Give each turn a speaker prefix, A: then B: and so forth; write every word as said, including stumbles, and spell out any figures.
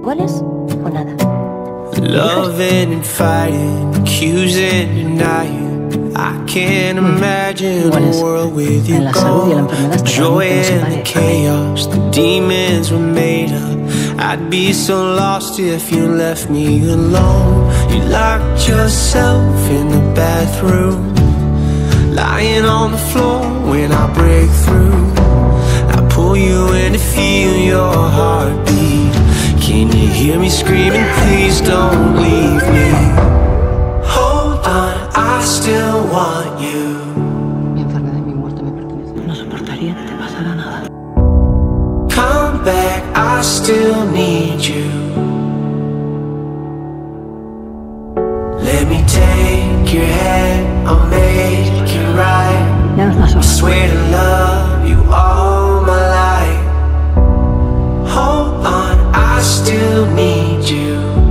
A: iguales o nada.
B: Loving and fighting, accusing and denying. I can't imagine a world with you gone. Joy and the chaos, the demons were made up. I'd be so lost if you left me alone. You locked yourself in the bathroom, lying on the floor when I break through. I pull you in to feel your heartbeat. Can you hear me screaming, please don't leave me? Hold on, I still want you.
C: Mi enfermedad y mi muerte me pertenecen. No soportaría que te pasara nada.
B: Come back, I still need you. Let me take your hand, I'll make it right.
C: Ya no estás
B: I
C: sola.
B: swear to love you all my life. Hold on, I still need you.